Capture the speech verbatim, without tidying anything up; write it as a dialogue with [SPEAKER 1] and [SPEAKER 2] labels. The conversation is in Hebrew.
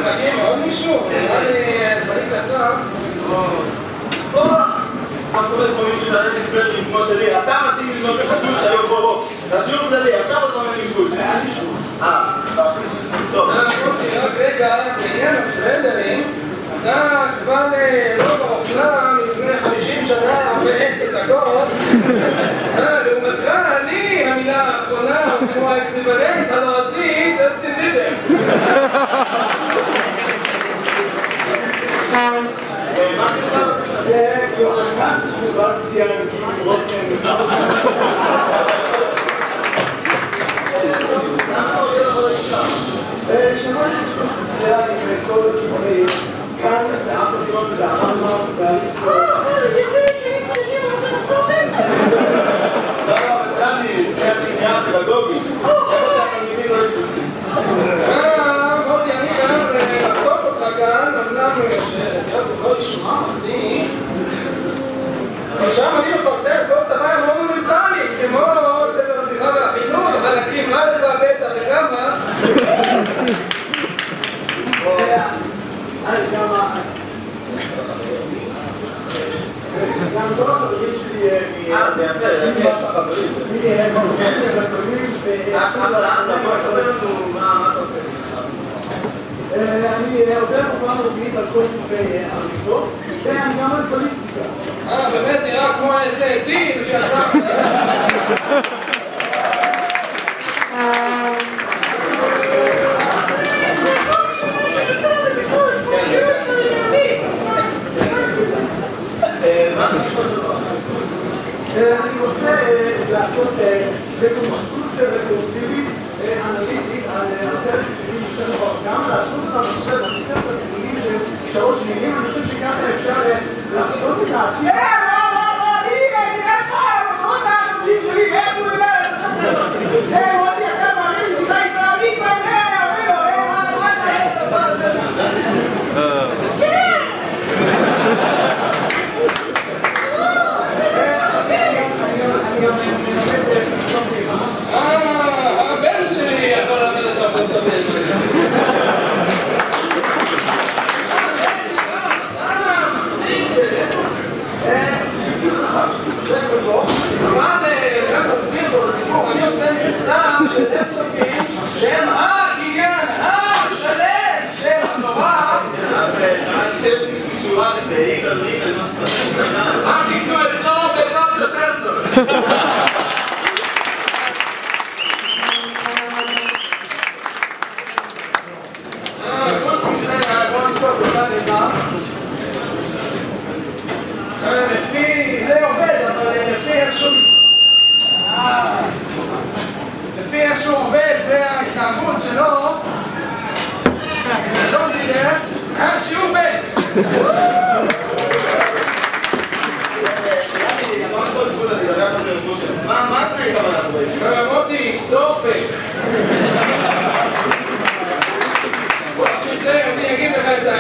[SPEAKER 1] מחכים עוד מישהו? נראה לי זמני קצר.
[SPEAKER 2] בוא! סוף סוף יש פה מישהו שעדיין הסבר לי כמו שלי. אתה מתאים ללמוד קשקוש היום, בוא בוא. תשאיר כללי, עכשיו אתה אומר קשקוש. היה לי קשקוש. אה, טוב.
[SPEAKER 1] אוקיי, רק רגע, בעניין הסרנדרים, אתה כבר לא באופנה מלפני חמישים שנה ועשר דקות. לעומתך, אני המילה האחרונה כמו האקוויוולנט הלועזי, ג'סטין ביבר.
[SPEAKER 2] מה שלך? זה יוחנן סבסטיאן רוסמן. שמעתי ספציאלי וכל הכיוונים, כאן באפלטון והרמב"ם והאריסטו.
[SPEAKER 3] אה, אני יוצא שלי חדשים לעשות מסורים.
[SPEAKER 2] לא, אבל דני, זה עניין פדגוגי. איך שהתלמידים לא יתפסים.
[SPEAKER 1] אה, מוטי, אני חייב לחתוך אותך כאן, אמנם להיות יכול לשמוע אותי. אבל שם אני מפרסם כל דבר מונומנטליים, כמו ספר הבדיחה והחינוך, חלקים א' וב' וגמא.
[SPEAKER 2] אני כמה... גם כל החברים שלי... אה, זה יפה, יש לך חברים. מי הם? אבל אתה בוא תספר לנו מה אתה עושה. אני עובר פעם רביעית על כל תופי אריסטו, ואני גם על בליסטיקה.
[SPEAKER 1] אה, באמת נראה כמו איזה טיל שיצא.
[SPEAKER 2] אני רוצה לעשות רקונסטרוקציה רקורסיבית אנליטית על הפרק שלי מוצא דבר גם להשוות את הנושא בנושא התקבולים של שלוש מילים. אני חושב שככה אפשר לעשות את העתיד.
[SPEAKER 3] אה, בוא, בוא, בוא, אני נראה לך, המקורות העצמיים שלי, איך הוא יודע? אה, מוטי, אתה מאמין, תודה התנהגית, אה, אומר לו, אה, מה, מה אתה יש? תראה!
[SPEAKER 1] אה, הבן שלי יכול ללמד אותך בסבל. מה גם תסביר פה לציבור, אני עושה מבצע של דפטופים שהם הקניין, השלם של התורה.
[SPEAKER 2] שיש מישהו שורה לפעיל על ריק על מה שאתה...
[SPEAKER 1] מה תקנו אצלו בעזרת בטסו? לפי, זה עובד, אבל לפי איכשהו לפי איכשהו עובד וההתנהגות שלו זאת דיבר, היה שיעור בית.
[SPEAKER 2] מה התנאי כמה אנחנו באים?
[SPEAKER 1] מוטי, דופק. בשביל זה אני אגיד לך את